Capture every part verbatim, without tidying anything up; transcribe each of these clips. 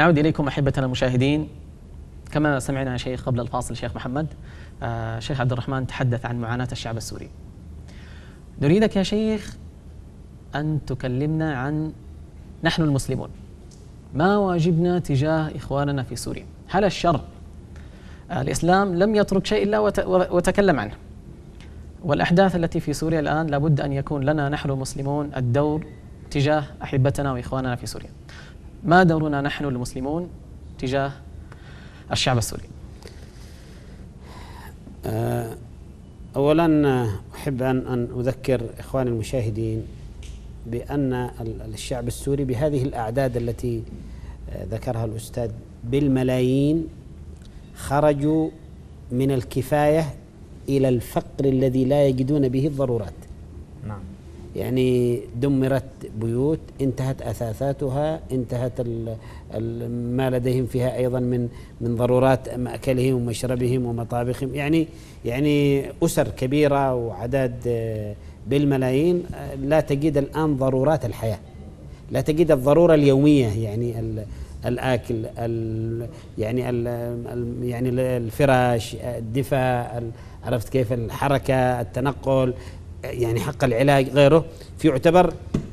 نعود إليكم أحبتنا المشاهدين. كما سمعنا شيخ قبل الفاصل شيخ محمد، آه شيخ عبد الرحمن تحدث عن معاناة الشعب السوري. نريدك يا شيخ أن تكلمنا عن نحن المسلمون، ما واجبنا تجاه إخواننا في سوريا؟ هل الشر آه الإسلام لم يترك شيء إلا وتكلم عنه، والأحداث التي في سوريا الآن لابد أن يكون لنا نحن المسلمون الدور تجاه أحبتنا وإخواننا في سوريا. ما دورنا نحن المسلمون تجاه الشعب السوري؟ أولا أحب أن أذكر إخواني المشاهدين بأن الشعب السوري بهذه الأعداد التي ذكرها الأستاذ بالملايين خرجوا من الكفاية إلى الفقر الذي لا يجدون به الضرورات. نعم. يعني دمرت بيوت، انتهت أثاثاتها، انتهت ما لديهم فيها أيضا من من ضرورات مأكلهم ومشربهم ومطابخهم. يعني يعني أسر كبيرة وعدد بالملايين لا تجد الآن ضرورات الحياة، لا تجد الضرورة اليومية، يعني الآكل، ال يعني ال يعني الفراش، الدفاء، عرفت كيف، الحركة، التنقل، يعني حق العلاج غيره. في يعتبر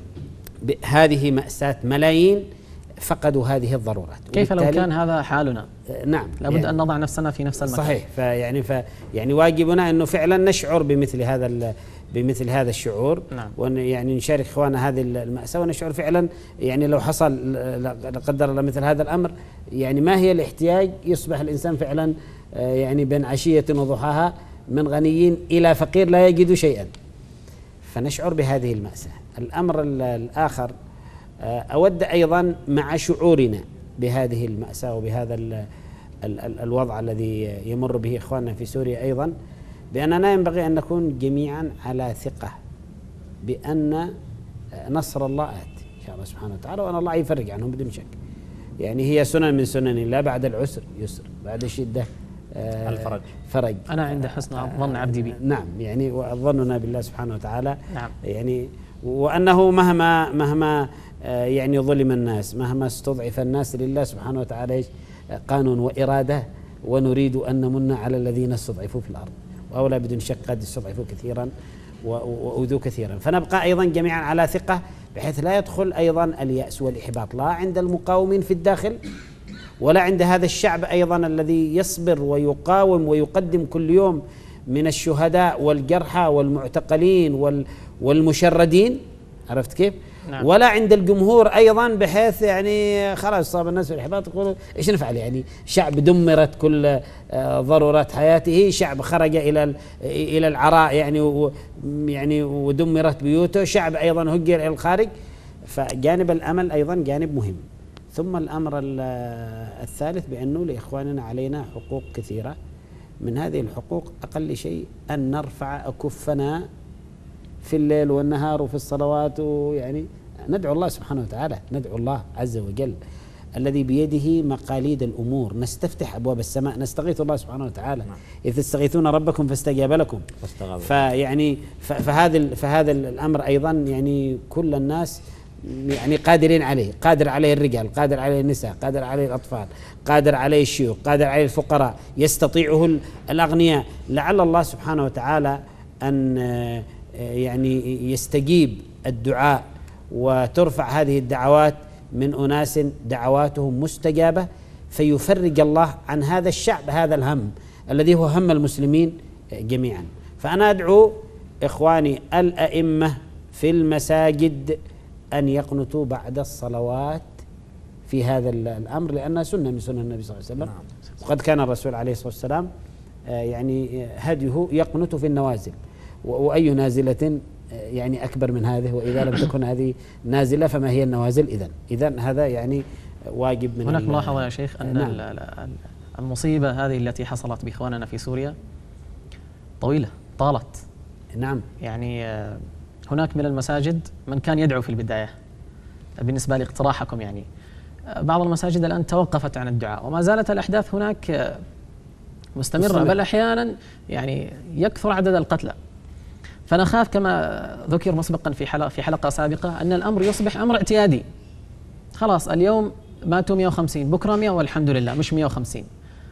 هذه مأساة ملايين فقدوا هذه الضرورات. كيف لو كان هذا حالنا؟ نعم، لابد يعني أن نضع نفسنا في نفس المكان. صحيح. فيعني ف يعني واجبنا أنه فعلا نشعر بمثل هذا بمثل هذا الشعور. نعم. وأن يعني نشارك إخواننا هذه المأساة، ونشعر فعلا يعني لو حصل لا قدر الله مثل هذا الأمر، يعني ما هي الاحتياج، يصبح الإنسان فعلا يعني بين عشية وضحاها من غنيين إلى فقير لا يجد شيئا، فنشعر بهذه المأساة. الأمر الآخر، أود أيضا مع شعورنا بهذه المأساة وبهذا ال ال ال الوضع الذي يمر به إخواننا في سوريا أيضا، بأننا ينبغي أن نكون جميعا على ثقة بأن نصر الله آت إن شاء الله سبحانه وتعالى، وأن الله يفرج عنهم بدون شك. يعني هي سنن من سنن الله، بعد العسر يسر، بعد الشدة الفرج فرج. أنا عند حسن ظن عبدي بي. نعم، يعني وظننا بالله سبحانه وتعالى. نعم. يعني وأنه مهما مهما يعني ظلم الناس، مهما استضعف الناس، لله سبحانه وتعالى قانون وإرادة، ونريد أن نمن على الذين استضعفوا في الأرض، وأولى بدون شك قد استضعفوا كثيرا وأوذوا كثيرا. فنبقى أيضا جميعا على ثقة بحيث لا يدخل أيضا اليأس والإحباط لا عند المقاومين في الداخل ولا عند هذا الشعب أيضا الذي يصبر ويقاوم ويقدم كل يوم من الشهداء والجرحى والمعتقلين والمشردين، عرفت كيف؟ نعم. ولا عند الجمهور أيضا بحيث يعني خلاص صاب الناس في الإحباط يقولوا إيش نفعل؟ يعني شعب دمرت كل ضرورات حياته، شعب خرج إلى إلى العراء يعني يعني ودمرت بيوته، شعب أيضا هجر إلى الخارج. فجانب الأمل أيضا جانب مهم. ثم الأمر الثالث بأنه لإخواننا علينا حقوق كثيرة. من هذه الحقوق أقل شيء أن نرفع أكفنا في الليل والنهار وفي الصلوات، ويعني ندعو الله سبحانه وتعالى، ندعو الله عز وجل الذي بيده مقاليد الأمور، نستفتح أبواب السماء، نستغيث الله سبحانه وتعالى. إذ تستغيثون ربكم فاستجاب لكم. فيعني فهذا فهذا الأمر أيضا يعني كل الناس يعني قادرين عليه، قادر عليه الرجال، قادر عليه النساء، قادر عليه الأطفال، قادر عليه الشيوخ، قادر عليه الفقراء، يستطيعه الأغنياء. لعل الله سبحانه وتعالى أن يعني يستجيب الدعاء وترفع هذه الدعوات من أناس دعواتهم مستجابة، فيفرج الله عن هذا الشعب هذا الهم الذي هو هم المسلمين جميعا. فأنا أدعو إخواني الأئمة في المساجد أن يقنطوا بعد الصلوات في هذا الأمر، لأنها سنة من سنن النبي صلى الله عليه وسلم. وقد كان الرسول عليه الصلاة والسلام يعني هديه يقنط في النوازل، وأي نازلة يعني أكبر من هذه، وإذا لم تكن هذه نازلة فما هي النوازل؟ إذن إذن هذا يعني واجب من هناك ملاحظة يا شيخ أن نعم. المصيبة هذه التي حصلت بإخواننا في سوريا طويلة طالت. نعم. يعني هناك من المساجد من كان يدعو في البداية بالنسبة لاقتراحكم، يعني بعض المساجد الآن توقفت عن الدعاء، وما زالت الأحداث هناك مستمرة مستمر. بل أحيانا يعني يكثر عدد القتلى. فنخاف كما ذكر مسبقا في حلقة في حلقة سابقة أن الأمر يصبح أمر اعتيادي، خلاص اليوم ماتوا مئة وخمسين، بكرة مئة والحمد لله مش مئة وخمسين.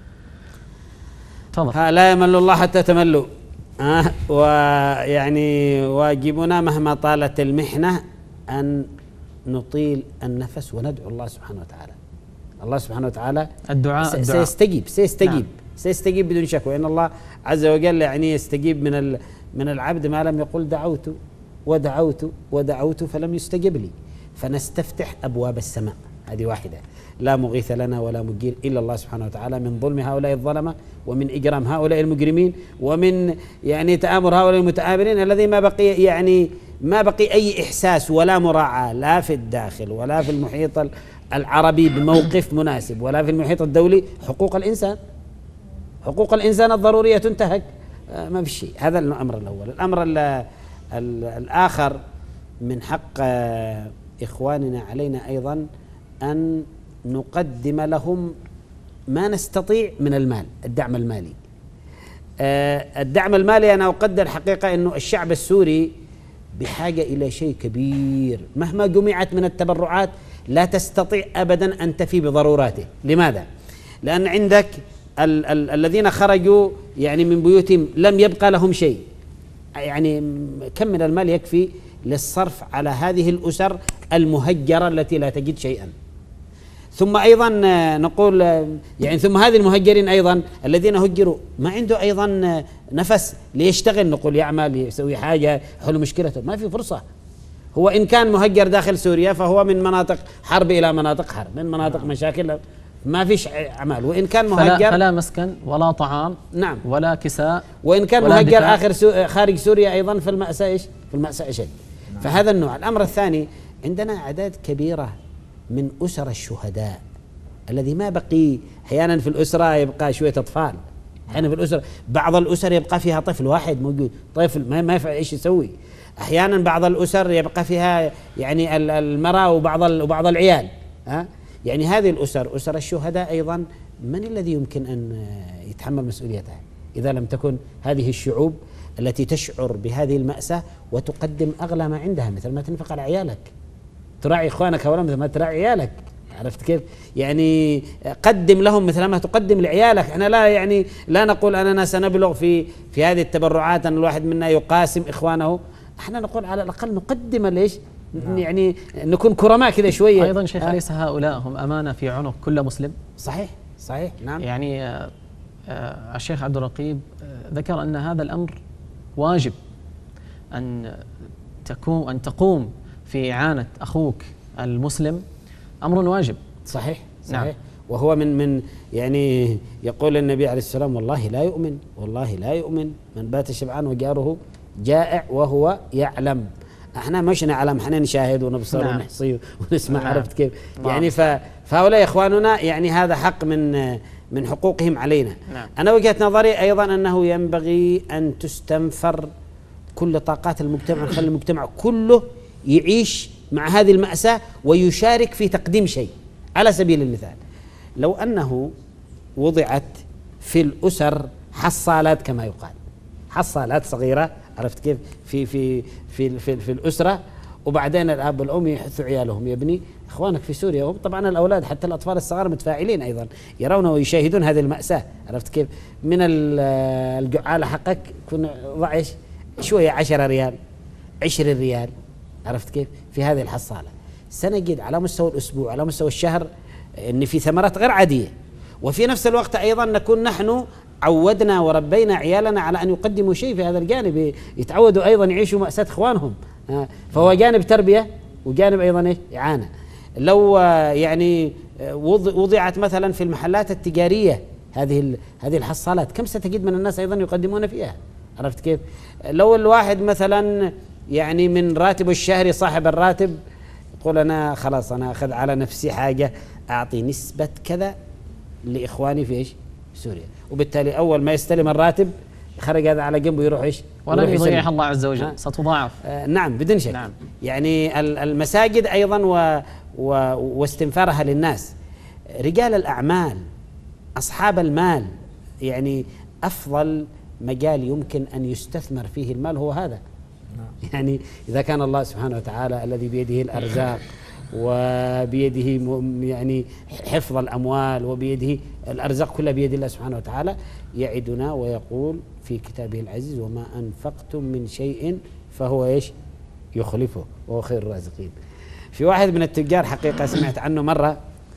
تفضل. لا يمل الله حتى تملوا. آه ويعني واجبنا مهما طالت المحنة أن نطيل النفس وندعو الله سبحانه وتعالى. الله سبحانه وتعالى الدعاء, الدعاء. سيستجيب سيستجيب نعم. سيستجيب بدون شك، وإن الله عز وجل يعني يستجيب من من العبد ما لم يقل دعوت ودعوت ودعوت فلم يستجب لي. فنستفتح أبواب السماء، هذه واحدة. لا مغيث لنا ولا مجير إلا الله سبحانه وتعالى، من ظلم هؤلاء الظلمة ومن إجرام هؤلاء المجرمين ومن يعني تآمر هؤلاء المتآمرين الذي ما بقي يعني ما بقي أي إحساس ولا مراعاة لا في الداخل ولا في المحيط العربي بموقف مناسب ولا في المحيط الدولي. حقوق الإنسان حقوق الإنسان الضرورية تنتهك، ما في شيء. هذا الأمر الأول. الأمر ال ال الآخر من حق إخواننا علينا أيضا أن نقدم لهم ما نستطيع من المال، الدعم المالي. الدعم المالي أنا أقدر حقيقة أنه الشعب السوري بحاجة إلى شيء كبير، مهما جمعت من التبرعات لا تستطيع أبدا أن تفي بضروراته. لماذا؟ لأن عندك ال ال الذين خرجوا يعني من بيوتهم لم يبقى لهم شيء، يعني كم من المال يكفي للصرف على هذه الأسر المهجرة التي لا تجد شيئا. ثم أيضا نقول يعني ثم هذه المهجرين أيضا الذين هجروا ما عنده أيضا نفس ليشتغل، نقول يعمل يسوي حاجة يحل مشكلته، ما في فرصة. هو إن كان مهجر داخل سوريا فهو من مناطق حرب إلى مناطق حرب، من مناطق مشاكل، ما فيش أعمال. وإن كان مهجر فلا, فلا مسكن ولا طعام نعم ولا كساء، وإن كان مهجر آخر سو خارج سوريا أيضا في المأساة إيش؟ في المأساة أشد. نعم. فهذا النوع. الأمر الثاني، عندنا أعداد كبيرة من أسر الشهداء الذي ما بقي. أحيانا في الأسرة يبقى شوية أطفال، أحيانا في الأسرة بعض الأسر يبقى فيها طفل واحد موجود، طفل ما ما يفعل إيش يسوي. أحيانا بعض الأسر يبقى فيها يعني المرأة وبعض وبعض العيال. ها يعني هذه الأسر أسر الشهداء أيضا من الذي يمكن أن يتحمل مسؤوليتها إذا لم تكن هذه الشعوب التي تشعر بهذه المأساة وتقدم أغلى ما عندها، مثل ما تنفق على عيالك، تراعي إخوانك أولا مثل ما تراعي عيالك. عرفت كيف؟ يعني قدم لهم مثل ما تقدم لعيالك. احنا لا يعني لا نقول أننا سنبلغ في في هذه التبرعات أن الواحد منا يقاسم إخوانه، احنا نقول على الأقل نقدم ليش؟ نعم. يعني نكون كرماء كذا شوية. أيضا شيخ أليس هؤلاء هم أمانة في عنق كل مسلم؟ صحيح صحيح نعم. يعني آه آه الشيخ عبد الرقيب آه ذكر أن هذا الأمر واجب أن تكون أن تقوم في إعانة أخوك المسلم، أمر واجب. صحيح صحيح. نعم. وهو من من يعني يقول النبي عليه السلام والله لا يؤمن والله لا يؤمن من بات شبعان وجاره جائع وهو يعلم. احنا مش نعلم، احنا نشاهد ونبصر نعم. ونحصي ونسمع. نعم. عرفت كيف؟ يعني فهؤلاء اخواننا يعني هذا حق من من حقوقهم علينا. نعم. انا وجهة نظري ايضا انه ينبغي ان تستنفر كل طاقات المجتمع، نخلي المجتمع كله يعيش مع هذه المأساة ويشارك في تقديم شيء. على سبيل المثال لو أنه وضعت في الأسر حصالات كما يقال، حصالات صغيرة، عرفت كيف؟ في في في في, في الأسرة، وبعدين الأب والأم يحثوا عيالهم يا ابني إخوانك في سوريا. طبعا الأولاد حتى الأطفال الصغار متفاعلين أيضا، يرون ويشاهدون هذه المأساة. عرفت كيف؟ من الجعالة حقك كن ضع شوية عشرة ريال عشرين ريال، عرفت كيف؟ في هذه الحصالة سنجد على مستوى الأسبوع على مستوى الشهر أن في ثمرات غير عادية. وفي نفس الوقت أيضا نكون نحن عودنا وربينا عيالنا على أن يقدموا شيء في هذا الجانب، يتعودوا أيضا يعيشوا مأساة إخوانهم. فهو جانب تربية وجانب أيضا إيه؟ إعانة. لو يعني وضعت مثلا في المحلات التجارية هذه هذه الحصالات كم ستجد من الناس أيضا يقدمون فيها. عرفت كيف؟ لو الواحد مثلا يعني من راتبه الشهري صاحب الراتب يقول أنا خلاص أنا أخذ على نفسي حاجة أعطي نسبة كذا لإخواني في إيش؟ سوريا، وبالتالي أول ما يستلم الراتب خرج هذا على جنبه يروح إيش؟ ولن يضيعها الله عز وجل، ستضاعف. آه نعم بدون شك. نعم. يعني المساجد أيضا و و واستنفارها للناس، رجال الأعمال أصحاب المال، يعني أفضل مجال يمكن أن يستثمر فيه المال هو هذا. يعني إذا كان الله سبحانه وتعالى الذي بيده الأرزاق وبيده يعني حفظ الأموال، وبيده الأرزاق كلها بيد الله سبحانه وتعالى، يعدنا ويقول في كتابه العزيز: وما أنفقتم من شيء فهو إيش؟ يخلفه وهو خير الرازقين. في واحد من التجار حقيقة سمعت عنه مرة،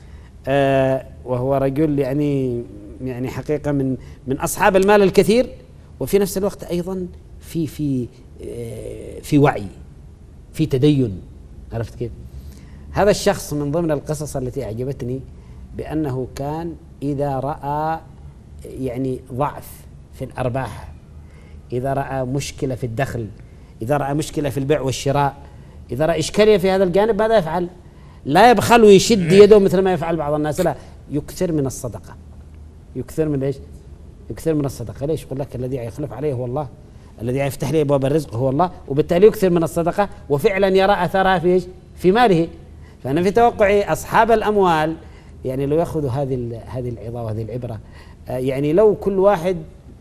آه وهو رجل يعني يعني حقيقة من من أصحاب المال الكثير، وفي نفس الوقت أيضا في في آه في وعي، في تدين. عرفت كيف؟ هذا الشخص من ضمن القصص التي أعجبتني بأنه كان إذا رأى يعني ضعف في الأرباح، إذا رأى مشكلة في الدخل، إذا رأى مشكلة في البيع والشراء، إذا رأى إشكالية في هذا الجانب، ماذا يفعل؟ لا يبخل ويشد يده مثل ما يفعل بعض الناس، لا، يكثر من الصدقة. يكثر من إيش؟ يكثر من الصدقة. ليش؟ يقول لك الذي يخلف عليه هو الله، الذي يفتح لي أبواب الرزق هو الله، وبالتالي يكثر من الصدقة، وفعلا يرى أثرها في إيش؟ في ماله. فأنا في توقعي أصحاب الأموال يعني لو يأخذوا هذه هذه العظة وهذه العبرة، يعني لو كل واحد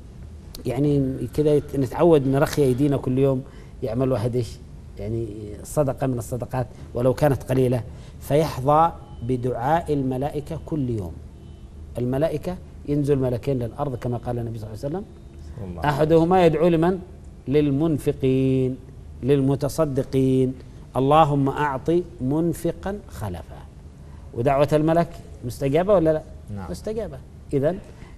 يعني كذا نتعود نرخي أيدينا كل يوم يعمل واحد إيش؟ يعني صدقة من الصدقات ولو كانت قليلة، فيحظى بدعاء الملائكة كل يوم. الملائكة ينزل ملكين للأرض كما قال النبي صلى الله عليه وسلم: أحدهما يدعو لمن؟ للمنفقين، للمتصدقين، اللهم أعطي منفقا خلفا. ودعوة الملك مستجابة ولا لا؟ نعم. مستجابة. إذن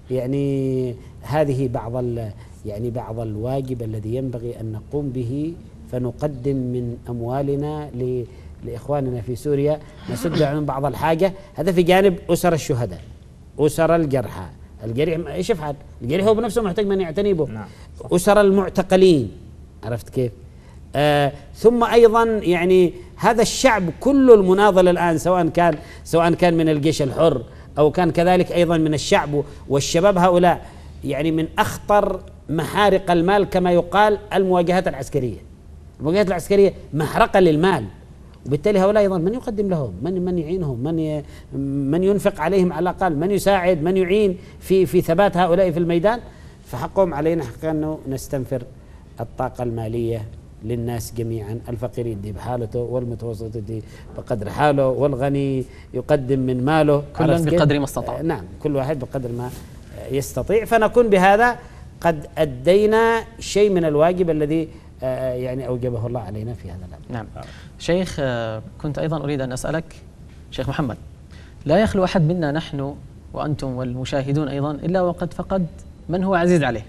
يعني هذه بعض يعني بعض الواجب الذي ينبغي أن نقوم به، فنقدم من أموالنا لإخواننا في سوريا، نسد عنهم بعض الحاجة. هذا في جانب أسر الشهداء، أسر الجرحى. الجريح إيش يفعل؟ الجريح هو بنفسه محتاج من يعتني به. نعم. أسر المعتقلين. عرفت كيف؟ آه ثم أيضا يعني هذا الشعب كله المناضل الآن، سواء كان سواء كان من الجيش الحر أو كان كذلك أيضا من الشعب والشباب، هؤلاء يعني من أخطر محارق المال كما يقال المواجهات العسكرية. المواجهات العسكرية محرقة للمال، وبالتالي هؤلاء أيضا من يقدم لهم؟ من من يعينهم؟ من من ينفق عليهم على الأقل؟ من يساعد؟ من يعين في في ثبات هؤلاء في الميدان؟ فحقهم علينا حقا أنه نستنفر الطاقة المالية للناس جميعا. الفقير يدي بحالته، والمتوسط يدي بقدر حاله، والغني يقدم من ماله، كل بقدر ما استطاع. آه نعم، كل واحد بقدر ما يستطيع. فنكون بهذا قد أدينا شيء من الواجب الذي آه يعني أوجبه الله علينا في هذا الأمر. نعم. شيخ، آه كنت أيضا أريد أن أسألك شيخ محمد، لا يخلو أحد منا نحن وأنتم والمشاهدون أيضا إلا وقد فقد من هو عزيز عليه.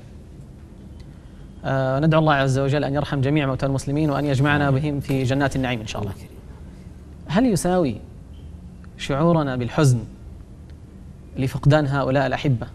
آه ندعو الله عز وجل أن يرحم جميع موتى المسلمين وأن يجمعنا بهم في جنات النعيم إن شاء الله. هل يساوي شعورنا بالحزن لفقدان هؤلاء الأحبة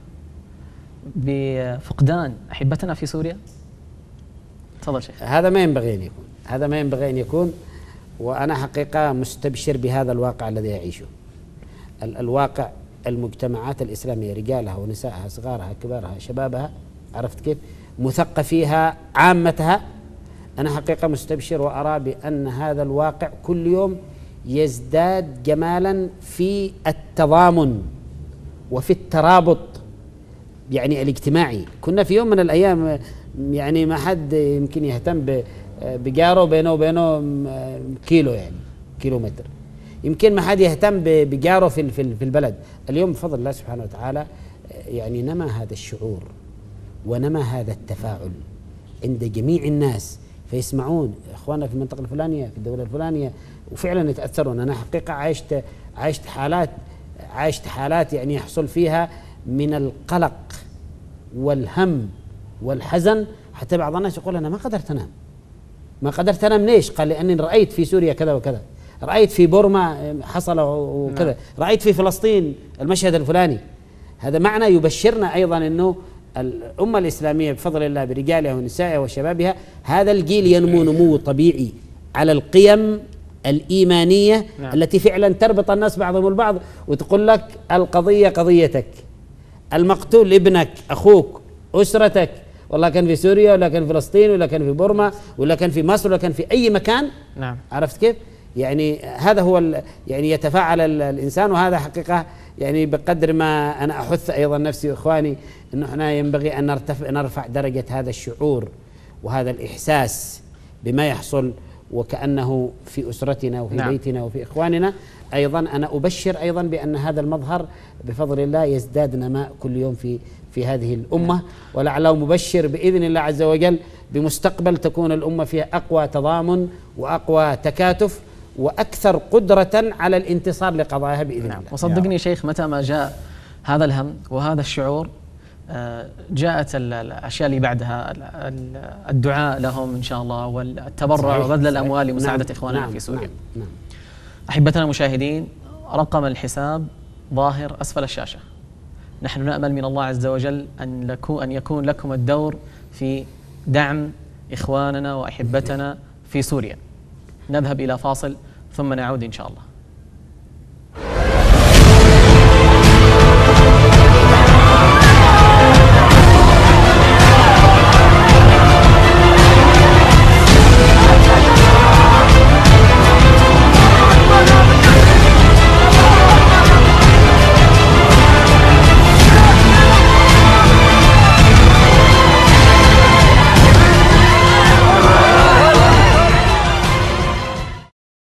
بفقدان أحبتنا في سوريا؟ تفضل شيخ. هذا ما ينبغي أن يكون، هذا ما ينبغي أن يكون. وأنا حقيقة مستبشر بهذا الواقع الذي يعيشه. الواقع المجتمعات الإسلامية، رجالها ونسائها، صغارها كبارها شبابها، عرفت كيف؟ مثقفيها عامتها. أنا حقيقة مستبشر وأرى بأن هذا الواقع كل يوم يزداد جمالا في التضامن وفي الترابط يعني الاجتماعي. كنا في يوم من الأيام يعني ما حد يمكن يهتم بجاره بينه وبينه كيلو يعني كيلو متر، يمكن ما حد يهتم بجاره في في البلد. اليوم بفضل الله سبحانه وتعالى يعني نما هذا الشعور ونما هذا التفاعل عند جميع الناس، فيسمعون اخواننا في المنطقه الفلانيه في الدوله الفلانيه وفعلا يتاثرون. انا حقيقه عشت عشت حالات عشت حالات يعني يحصل فيها من القلق والهم والحزن، حتى بعض الناس يقول انا ما قدرت انام. ما قدرت انام ليش؟ قال لاني رايت في سوريا كذا وكذا، رايت في بورما حصل وكذا، رايت في فلسطين المشهد الفلاني. هذا معنى يبشرنا ايضا انه الأمة الإسلامية بفضل الله برجالها ونسائها وشبابها هذا الجيل ينمو نمو طبيعي على القيم الإيمانية. نعم. التي فعلا تربط الناس بعضهم البعض، وتقول لك القضية قضيتك، المقتول ابنك أخوك أسرتك، والله كان في سوريا ولا كان في فلسطين ولا كان في بورما ولا كان في مصر ولا كان في أي مكان. نعم. عرفت كيف؟ يعني هذا هو يعني يتفاعل الإنسان. وهذا حقيقة يعني بقدر ما أنا أحث أيضا نفسي وإخواني أنه إحنا ينبغي أن نرتفع نرفع درجة هذا الشعور وهذا الإحساس بما يحصل وكأنه في أسرتنا وفي نعم. بيتنا وفي إخواننا. أيضا أنا أبشر أيضا بأن هذا المظهر بفضل الله يزداد نماء كل يوم في في هذه الأمة، نعم. ولعله مبشر بإذن الله عز وجل بمستقبل تكون الأمة فيها أقوى تضامن وأقوى تكاتف وأكثر قدرة على الانتصار لقضاياها بإذن نعم. الله. وصدقني يا شيخ متى ما جاء هذا الهم وهذا الشعور آه، جاءت ال- الأشياء اللي بعدها، ال- ال- الدعاء لهم إن شاء الله والتبرع صحيح. وبذل صحيح. الأموال لمساعدة نعم. إخواننا نعم. في سوريا. نعم. نعم. أحبتنا المشاهدين، رقم الحساب ظاهر أسفل الشاشة. نحن نأمل من الله عز وجل أن لكو أن يكون لكم الدور في دعم إخواننا وأحبتنا في سوريا. نذهب إلى فاصل ثم نعود إن شاء الله.